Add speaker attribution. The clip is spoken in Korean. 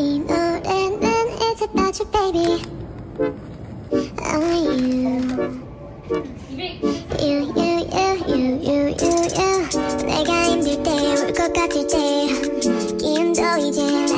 Speaker 1: 이 노래는 It's about you baby. Only you. You. 내가 힘들 때 울 것 같을 때 기운도 이제